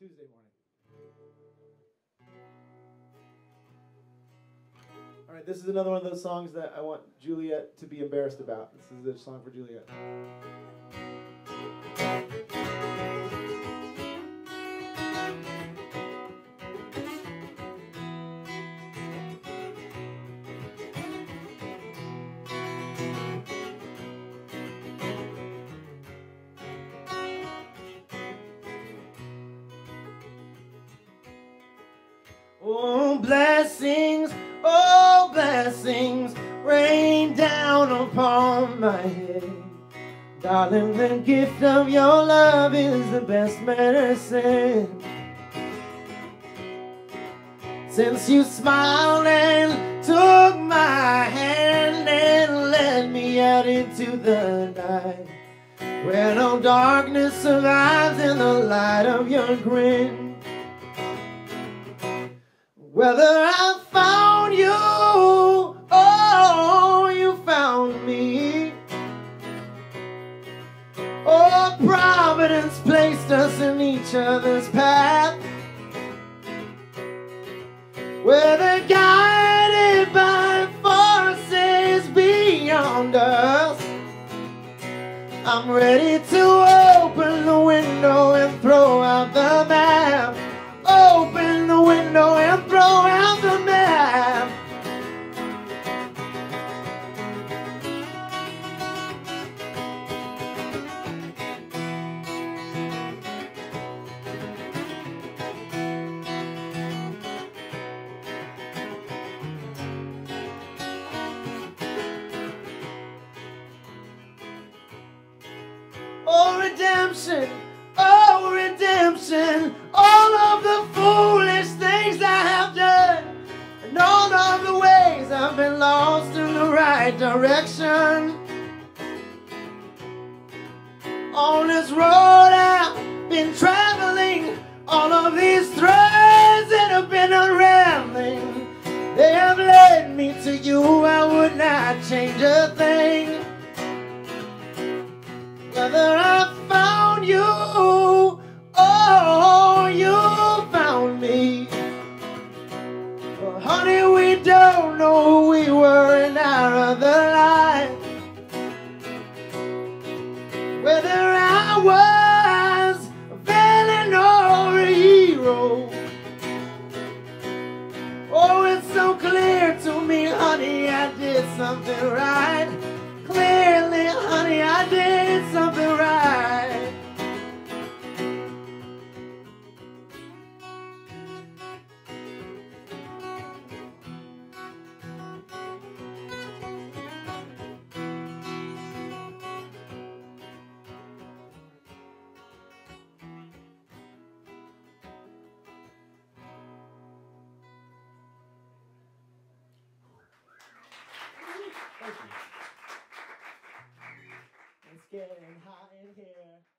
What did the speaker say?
Tuesday morning. All right, this is another one of those songs that I want Juliet to be embarrassed about. This is the song for Juliet. Oh blessings, rain down upon my head. Darling, the gift of your love is the best medicine. Since you smiled and took my hand and led me out into the night, where no darkness survives in the light of your grin. Whether I found you, oh, you found me. Oh, Providence placed us in each other's path. Whether guided by forces beyond us, I'm ready to open the window and throw out the map. Open the window and throw out the map. Oh, redemption, oh, redemption. All of the foolish things I have done, and all of the ways I've been lost in the right direction. On this road I've been traveling, all of these threads that have been unraveling, they have led me to you. I would not change a thing. Whether I found you, oh, you found me. Well, honey, we don't know who we were in our other life. Whether I was a villain or a hero, oh, it's so clear to me, honey, I did something right. Clearly, honey, I did something right. Thank you. It's getting hot in here.